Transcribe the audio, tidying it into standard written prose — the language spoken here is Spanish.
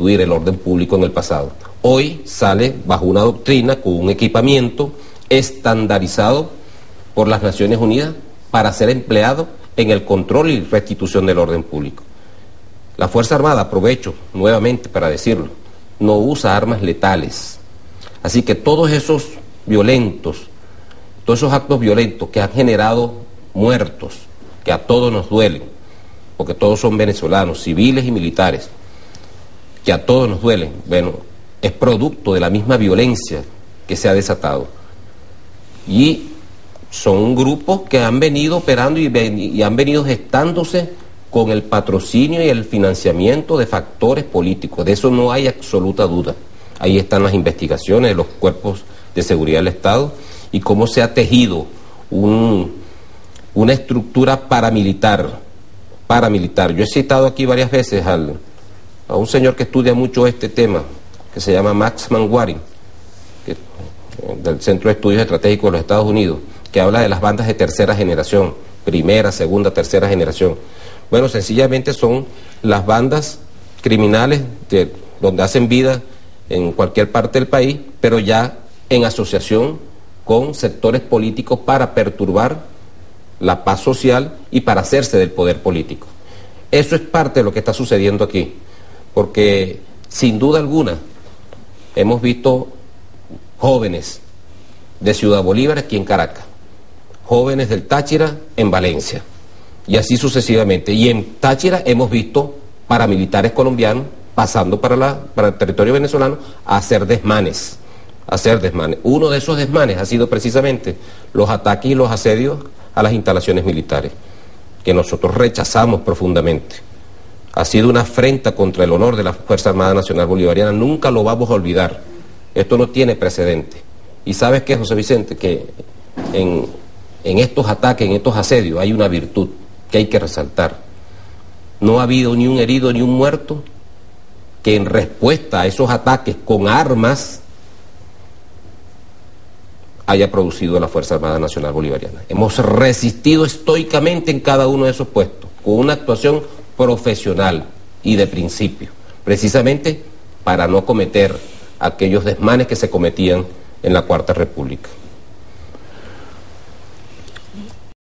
restituir el orden público en el pasado. Hoy sale bajo una doctrina con un equipamiento estandarizado por las Naciones Unidas para ser empleado en el control y restitución del orden público. La Fuerza Armada, aprovecho nuevamente para decirlo, no usa armas letales. Así que todos esos actos violentos que han generado muertos, que a todos nos duelen, porque todos son venezolanos, civiles y militares, que a todos nos duelen, bueno, es producto de la misma violencia que se ha desatado. Y son grupos que han venido operando y han venido gestándose con el patrocinio y el financiamiento de factores políticos. De eso no hay absoluta duda. Ahí están las investigaciones de los cuerpos de seguridad del Estado y cómo se ha tejido una estructura paramilitar. Yo he citado aquí varias veces a un señor que estudia mucho este tema, que se llama Max Manwaring, del Centro de Estudios Estratégicos de los Estados Unidos, que habla de las bandas de tercera generación, primera, segunda, tercera generación. Bueno, sencillamente son las bandas criminales donde hacen vida en cualquier parte del país, pero ya en asociación con sectores políticos para perturbar la paz social y para hacerse del poder político. Eso es parte de lo que está sucediendo aquí, porque sin duda alguna hemos visto jóvenes de Ciudad Bolívar aquí en Caracas, jóvenes del Táchira en Valencia, y así sucesivamente. Y en Táchira hemos visto paramilitares colombianos pasando para el territorio venezolano a hacer desmanes. Uno de esos desmanes ha sido precisamente los ataques y los asedios a las instalaciones militares, que nosotros rechazamos profundamente. Ha sido una afrenta contra el honor de la Fuerza Armada Nacional Bolivariana, nunca lo vamos a olvidar. Esto no tiene precedente. Y ¿sabes qué, José Vicente? Que en estos ataques, en estos asedios, hay una virtud que hay que resaltar. No ha habido ni un herido ni un muerto que en respuesta a esos ataques con armas haya producido la Fuerza Armada Nacional Bolivariana. Hemos resistido estoicamente en cada uno de esos puestos, con una actuación profesional y de principio, precisamente para no cometer aquellos desmanes que se cometían en la Cuarta República.